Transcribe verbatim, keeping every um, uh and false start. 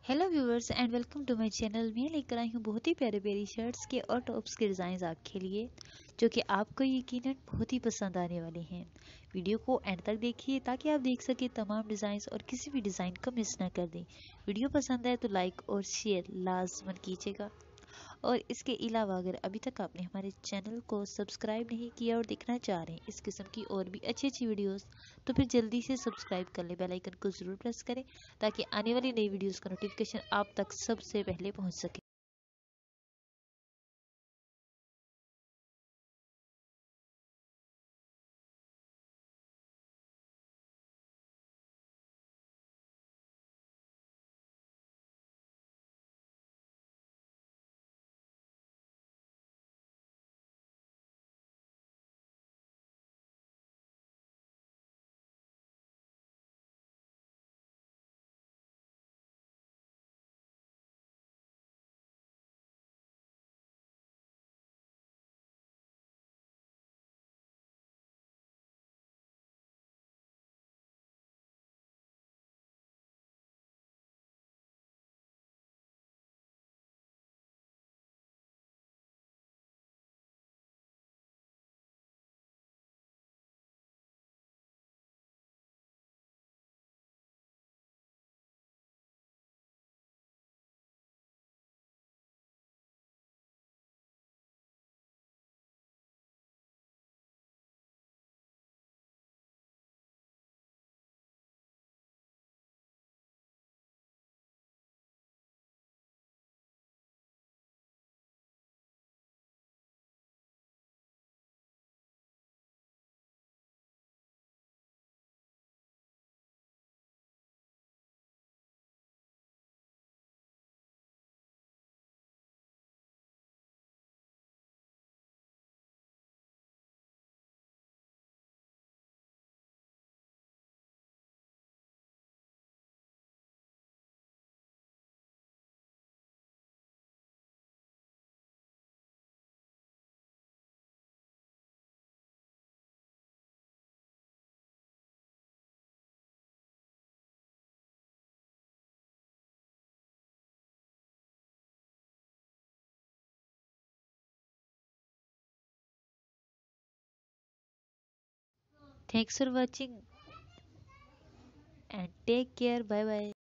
Hello viewers and welcome to my channel. मैं लेकर आई हूँ बहुत ही प्यारे प्यारी शर्ट्स के और टॉप्स के डिज़ाइन आपके लिए, जो कि आपको यकीनन बहुत ही पसंद आने वाले हैं। वीडियो को एंड तक देखिए ताकि आप देख सके तमाम डिज़ाइंस और किसी भी डिज़ाइन को मिस ना कर दें। वीडियो पसंद आए तो लाइक और शेयर लाजमन कीजिएगा। और इसके अलावा अगर अभी तक आपने हमारे चैनल को सब्सक्राइब नहीं किया और देखना चाह रहे हैं इस किस्म की और भी अच्छी अच्छी वीडियोस, तो फिर जल्दी से सब्सक्राइब कर ले, बेल आइकन को ज़रूर प्रेस करें ताकि आने वाली नई वीडियोस का नोटिफिकेशन आप तक सबसे पहले पहुंच सके। Thanks for watching and take care. Bye bye.